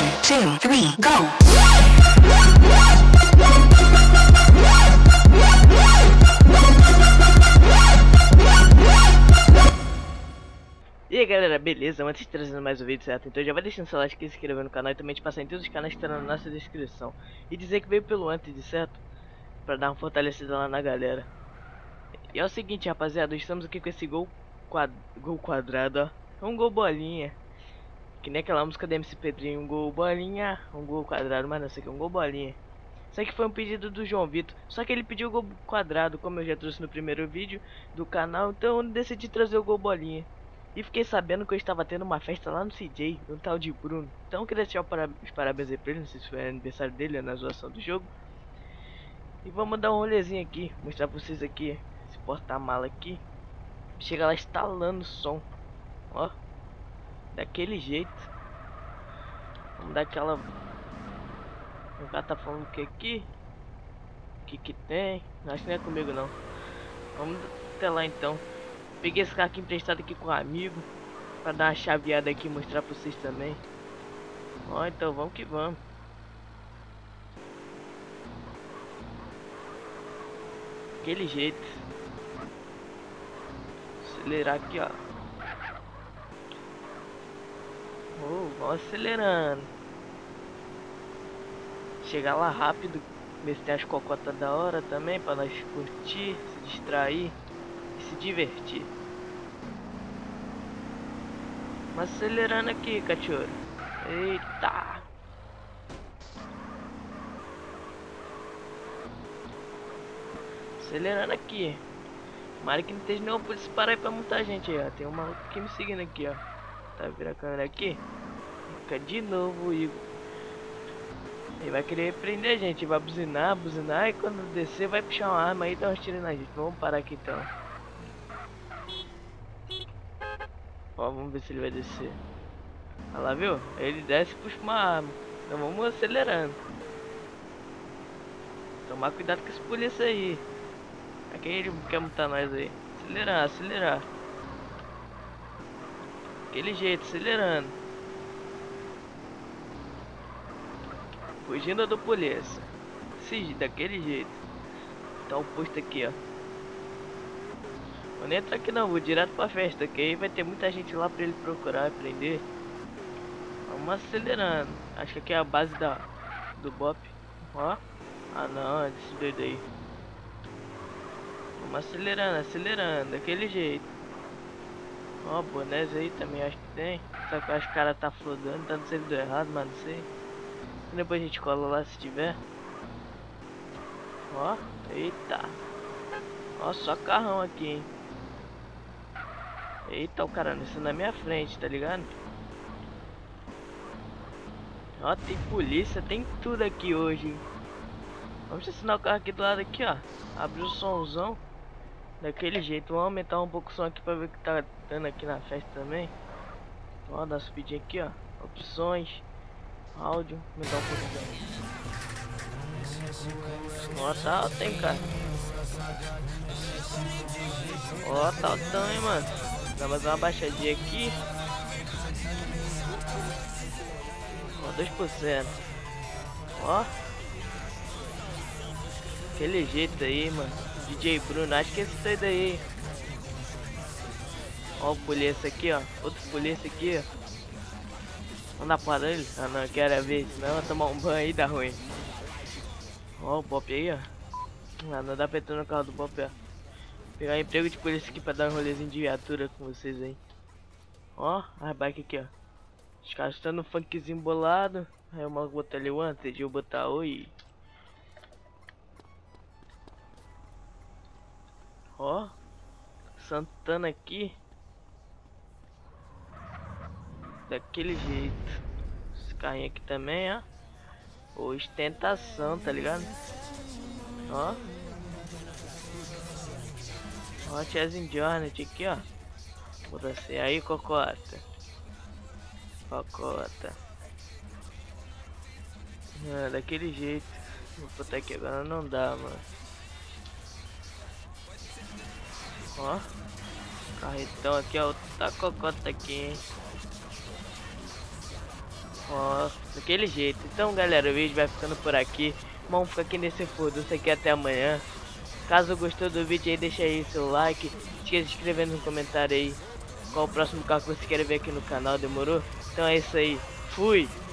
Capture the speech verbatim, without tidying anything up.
two, three, go! E aí galera, beleza? Antes de trazendo mais um vídeo, certo? Então já vai deixando seu like, se inscrever no canal e também te passar em todos os canais que estão na nossa descrição. E dizer que veio pelo antes, certo? Pra dar uma fortalecida lá na galera. E é o seguinte, rapaziada, estamos aqui com esse gol, quad... gol quadrado, ó. É um gol bolinha. Que nem aquela música da M C Pedrinho, um gol bolinha, um gol quadrado, mas não sei o que, um gol bolinha. Isso aqui foi um pedido do João Vitor, só que ele pediu o gol quadrado, como eu já trouxe no primeiro vídeo do canal, então eu decidi trazer o gol bolinha. E fiquei sabendo que eu estava tendo uma festa lá no C J, um tal de Bruno. Então eu queria deixar os parabéns aí pra ele, não sei se foi aniversário dele, na zoação do jogo. E vamos dar um rolezinho aqui, mostrar pra vocês aqui, esse porta-mala aqui. Chega lá instalando o som, ó, daquele jeito. Vamos dar aquela... O cara tá falando o que aqui? O que que tem? Acho que não é comigo não. Vamos até lá então. Peguei esse carro aqui emprestado aqui com um amigo, pra dar uma chaveada aqui e mostrar pra vocês também. Ó, então vamos que vamos. Aquele jeito. Acelerar aqui, ó. Oh, vamos acelerando. Chegar lá rápido. Ver se tem as cocotas da hora também, pra nós curtir, se distrair e se divertir. Mas acelerando aqui, cachorro. Eita! Acelerando aqui. Tomara que não esteja nenhum polícia parar aí pra muita gente aí, ó. Tem um maluco aqui me seguindo aqui, ó. Tá vendo a câmera aqui? Fica de novo o Igor. Ele vai querer prender a gente, vai buzinar, buzinar, e quando descer vai puxar uma arma aí e dar uns tiros na gente. Vamos parar aqui então. Ó, vamos ver se ele vai descer. Olha lá, viu? Ele desce e puxa uma arma. Então vamos acelerando. Tomar cuidado com esse polícia aí. Aqui ele quer multar nós aí. Acelerar, acelerar. Aquele jeito, acelerando. Fugindo do polícia. Sim, daquele jeito. Tá o posto aqui, ó. Vou nem entrar aqui não, vou direto pra festa, que aí vai ter muita gente lá pra ele procurar e prender. Vamos acelerando. Acho que aqui é a base da do Bop. Ó. Ah não, é desse doido aí. Vamos acelerando, acelerando, daquele jeito. Ó, bonés aí também acho que tem. Só que eu acho que o cara tá flodando, tá no servidor errado, mas não sei. Depois a gente cola lá se tiver. Ó, eita. Ó, só carrão aqui, hein. Eita, o cara isso na minha frente, tá ligado? Ó, tem polícia, tem tudo aqui hoje, hein? Vamos estacionar o carro aqui do lado aqui, ó. Abrir o somzão. Daquele jeito, vamos aumentar um pouco o som aqui pra ver o que tá dando aqui na festa também. Ó, dá uma subidinha aqui, ó. Opções. Áudio, me dá um pouquinho. Ó, tá alto, hein, cara. Ó, tá altão, hein, mano. Dá mais uma baixadinha aqui. Ó, dois por cento. Ó. Aquele jeito aí, mano. D J Bruno, acho que esse doido aí. Ó o polícia aqui, ó. Outro polícia aqui, ó. Vamos dar porrada nele? Ah não, eu quero ver, senão eu vou tomar um banho aí dá ruim. Ó o Bop aí, ó. Ah, não dá pra entrar no carro do Bop, ó. Pegar emprego de polícia aqui pra dar um rolezinho de viatura com vocês aí. Ó, a bike aqui, ó. Os caras estão no funkzinho bolado. Aí o maluco botar ali o antes, eu botar oi. Ó, Santana aqui. Daquele jeito. Esse carrinho aqui também, ó. Ostentação, tá ligado? Ó. Ó, Chasing Jornet aqui, ó. Bota assim, aí, cocota. Cocota. Ah, daquele jeito. Vou botar aqui agora, não dá, mano. Ó. Carretão aqui, ó. Tá cocota aqui, hein. Ó, daquele jeito. Então, galera, o vídeo vai ficando por aqui. Vamos ficar aqui nesse furdunço aqui até amanhã. Caso gostou do vídeo aí, deixa aí seu like. Esqueça de escrever no comentário aí qual o próximo carro que você quer ver aqui no canal, demorou? Então é isso aí. Fui!